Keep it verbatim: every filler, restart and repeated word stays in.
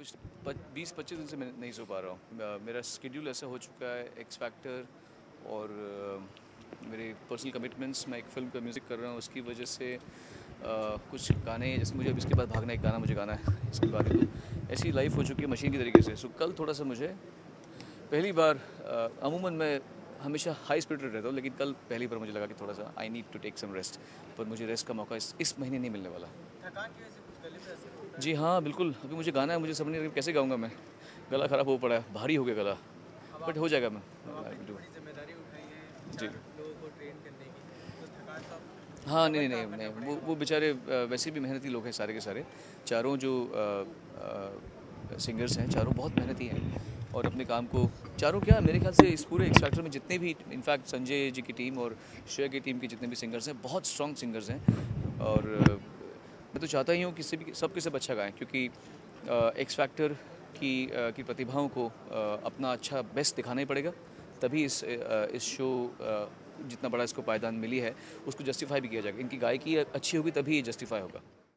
कुछ बीस पच्चीस दिन से मैं नहीं सो पा रहा हूँ। मेरा शेड्यूल ऐसा हो चुका है, एक्स फैक्टर और मेरे पर्सनल कमिटमेंट्स, मैं एक फ़िल्म का म्यूज़िक कर रहा हूँ, उसकी वजह से आ, कुछ गाने, जैसे मुझे अब इसके बाद भागना, एक गाना मुझे गाना है इसके बाद, तो ऐसी लाइफ हो चुकी है मशीन की तरीके से। सो कल थोड़ा सा मुझे पहली बार, अमूमन मैं हमेशा हाई स्पिरिटेड रहता हूँ, लेकिन कल पहली बार मुझे लगा कि थोड़ा सा I need to take some rest, पर मुझे रेस्ट का मौका इस, इस महीने नहीं मिलने वाला। थकान की वजह से कुछ गले में असर होता है? जी हाँ, बिल्कुल। अभी मुझे गाना है, मुझे समझ नहीं आ रहा कैसे गाऊँगा मैं, गला ख़राब हो पड़ा है, भारी हो गया गला, बट हो जाएगा। मैं बड़ी जिम्मेदारी उठाई है जी, लोगों को ट्रेन करने की, तो थकान तो आप हाँ, नहीं नहीं नहीं नहीं, वो वो बेचारे वैसे भी मेहनती लोग हैं सारे के सारे, चारों जो सिंगर्स हैं, चारों बहुत मेहनती हैं और अपने काम को, चारों क्या मेरे ख्याल से इस पूरे एक्स फैक्टर में जितने भी, इनफैक्ट संजय जी की टीम और श्रेया की टीम के जितने भी सिंगर्स हैं, बहुत स्ट्रॉन्ग सिंगर्स हैं। और मैं तो चाहता ही हूँ कि सब सबके सब अच्छा गाएं, क्योंकि एक्स फैक्टर की आ, की प्रतिभाओं को आ, अपना अच्छा बेस्ट दिखाना ही पड़ेगा, तभी इस आ, इस शो आ, जितना बड़ा इसको पायदान मिली है उसको जस्टिफाई भी किया जाएगा। इनकी गायकी अच्छी होगी तभी ये जस्टिफाई होगा।